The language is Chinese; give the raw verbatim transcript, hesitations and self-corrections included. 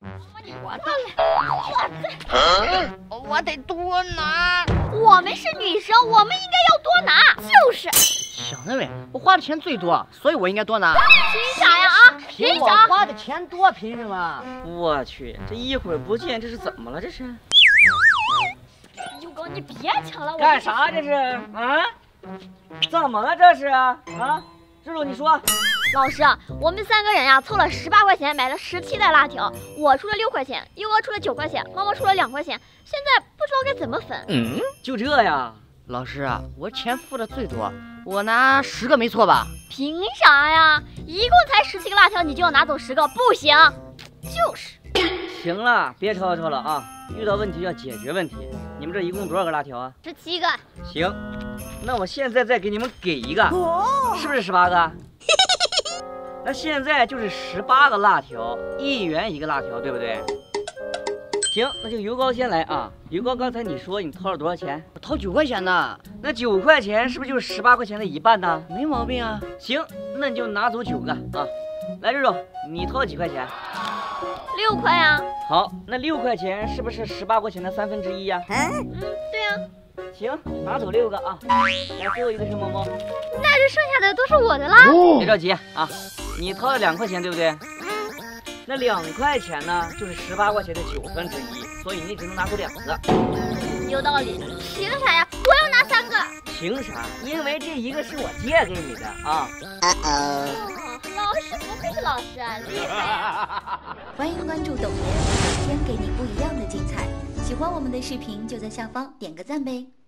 我的，我我得多拿。 我们是女生，我们应该要多拿。就是。 想得美，我花的钱最多，所以我应该多拿。 凭啥呀啊？凭我啥？ 花的钱多，凭什么？ 我去，这一会儿不见，这是怎么了？这是？ 优哥，你别抢了，我干啥这是？啊？怎么了这是？啊？志鲁，你说。 老师，我们三个人呀、啊，凑了十八块钱买了十七袋辣条，我出了六块钱，优哥出了九块钱，猫猫出了两块钱，现在不知道该怎么分。 嗯，就这呀？ 老师啊，我钱付的最多，我拿十个没错吧？ 凭啥呀？一共才十七个辣条，你就要拿走十个？不行。就是。 行了，别吵吵了啊！遇到问题要解决问题。你们这一共多少个辣条啊？ 十七个。 行，那我现在再给你们给一个，哦、是不是十八个？那现在就是十八个辣条，一元一个辣条，对不对？行，那就油膏先来啊。油膏，刚才你说你掏了多少钱？ 我掏九块钱呢。 那九块钱是不是就是十八块钱的一半呢？ 没毛病啊。 行，那你就拿走九个啊。来，肉肉，你掏几块钱？ 六块啊。 好，那六块钱是不是十八块钱的三分之一呀？ 嗯，对呀、啊。 行，拿走六个啊。来，最后一个是猫猫。 那这剩下的都是我的啦。 哦、别着急啊，你掏了两块钱，对不对？那两块钱呢，就是十八块钱的九分之一，所以你只能拿出两个。 有道理。凭啥呀？我要拿三个。 凭啥？因为这一个是我借给你的啊。 哦，老师不愧是老师啊，厉害呀！ 欢迎关注抖音，每天给你不一样的精彩。喜欢我们的视频就在下方点个赞呗。